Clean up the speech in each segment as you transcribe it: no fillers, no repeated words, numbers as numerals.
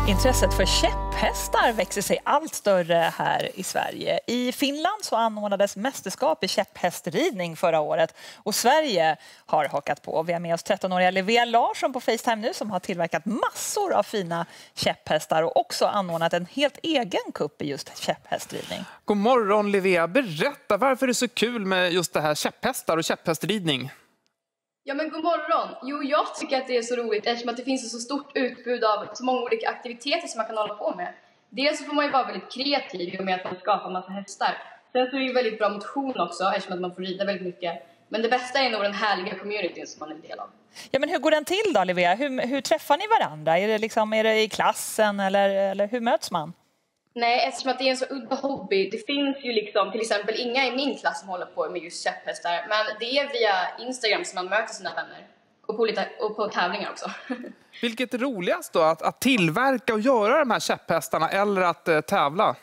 Intresset för käpphästar växer sig allt större här i Sverige. I Finland så anordnades mästerskap i käpphästridning förra året och Sverige har hakat på. Vi har med oss 13-åriga Livea Larsson på FaceTime nu som har tillverkat massor av fina käpphästar och också anordnat en helt egen kupp i just käpphästridning. God morgon Livea, berätta varför det är så kul med just det här käpphästar och käpphästridning. Ja men god morgon. Jo, jag tycker att det är så roligt eftersom att det finns ett så stort utbud av så många olika aktiviteter som man kan hålla på med. Dels så får man ju vara väldigt kreativ i och med att man skapar massa hästar. Sen så är det ju väldigt bra motion också eftersom att man får rida väldigt mycket. Men det bästa är nog den härliga communityn som man är en del av. Ja, men hur går den till då, Livea? Hur träffar ni varandra? Är det i klassen eller hur möts man? Nej, eftersom att det är en så udda hobby. Det finns ju liksom till exempel inga i min klass som håller på med just käpphästar. Men det är via Instagram som man möter sina vänner. Och på tävlingar också. Vilket är roligast då? Att tillverka och göra de här käpphästarna eller att tävla?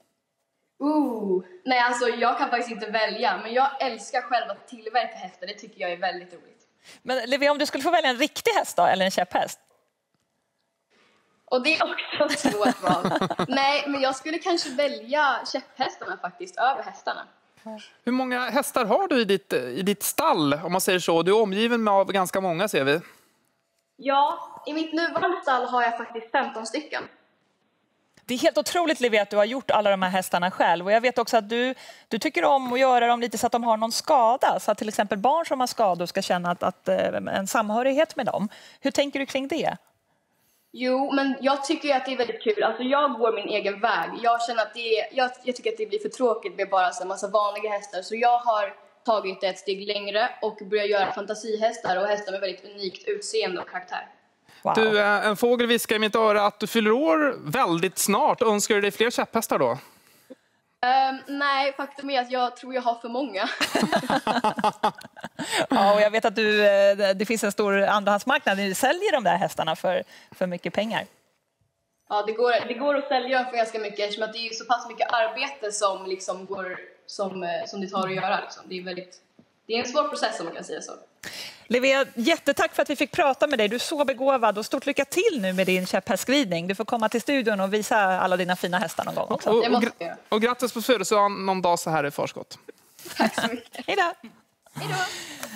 Nej, alltså jag kan faktiskt inte välja. Men jag älskar själv att tillverka hästar. Det tycker jag är väldigt roligt. Men Livea, om du skulle få välja en riktig häst då, eller en käpphäst? Och det är också ett svårt val. Nej, men jag skulle kanske välja käpphästarna faktiskt, över hästarna. Hur många hästar har du i ditt stall, om man säger så? Du är omgiven av ganska många, ser vi. Ja, i mitt nuvarande stall har jag faktiskt 15 stycken. Det är helt otroligt, Livea, att du har gjort alla de här hästarna själv. Och jag vet också att du tycker om att göra dem lite så att de har någon skada. Så att till exempel barn som har skador ska känna att en samhörighet med dem. Hur tänker du kring det? Jo, men jag tycker att det är väldigt kul. Alltså jag går min egen väg. Jag känner att jag tycker att det blir för tråkigt med bara en massa vanliga hästar. Så jag har tagit ett steg längre och börjat göra fantasihästar och hästar med väldigt unikt utseende och karaktär. Wow. Du, en fågel viskar i mitt öra att du fyller år väldigt snart. Önskar du dig fler käpphästar då? Nej, faktum är att jag tror jag har för många. Ja, och jag vet att det finns en stor andrahandsmarknad. Ni säljer de där hästarna för mycket pengar. Ja, det går att sälja för ganska mycket eftersom att det är så pass mycket arbete som liksom som det tar att göra. Liksom. Det är en svår process om man kan säga så. Livea, jättetack för att vi fick prata med dig. Du är så begåvad och stort lycka till nu med din käpphästridning. Du får komma till studion och visa alla dina fina hästar någon gång också. Och grattis på födelsedagen någon dag så här i förskott. Tack så mycket. Hej då! Hej då!